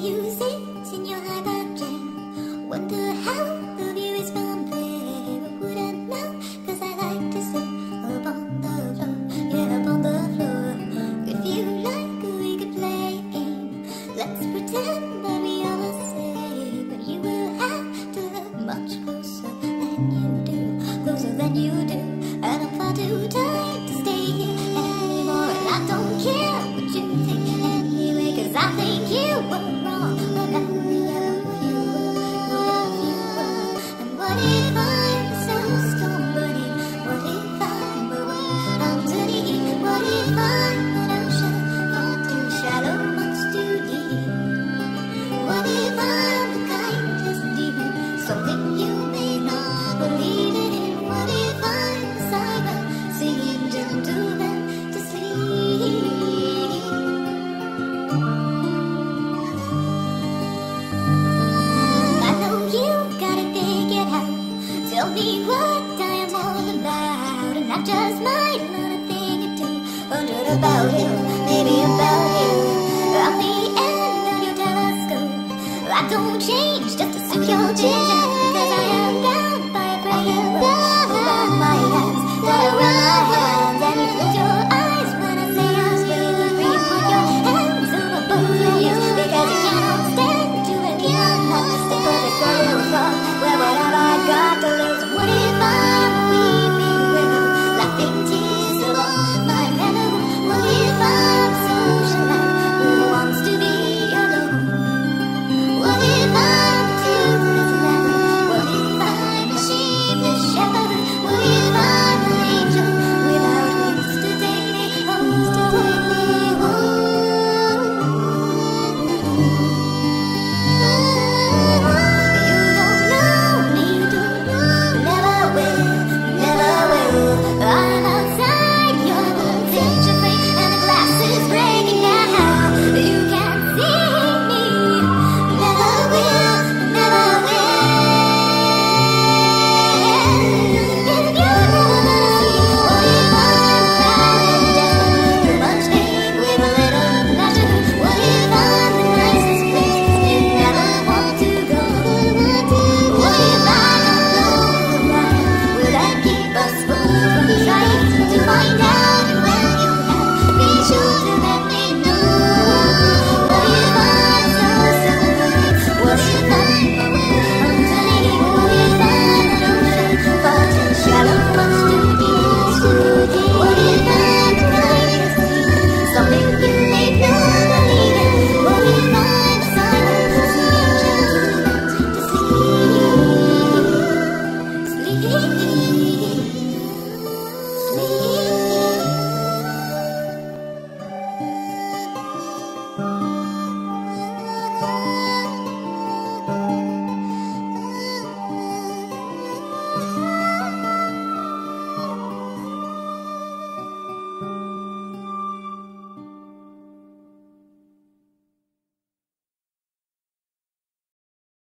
you sit in your high-back chair, wonder how the view is from there. I wouldn't know, cause I like to sit up on the floor, yeah, up on the floor. If you like, we could play a game. Let's pretend that we are the same, but you will have to look much closer than you do, closer than you do. And I'm far too tired to stay here anymore, and I don't care what you think anyway, cause I think you were wrong about me. I love you, love you. And what if I'm so stubborn? What if I'm the one underneath? What if I'm an ocean far too shallow, much too deep? What if I'm the kindest demon, something you may not believe in? What if I'm the siren singing gentlemen to sleep? I know you gotta figure out. Tell me what I am all about, and I just might learn a thing or two. Wondered about you, maybe about you. I'm the end of your telescope. I don't change just to suit your vision.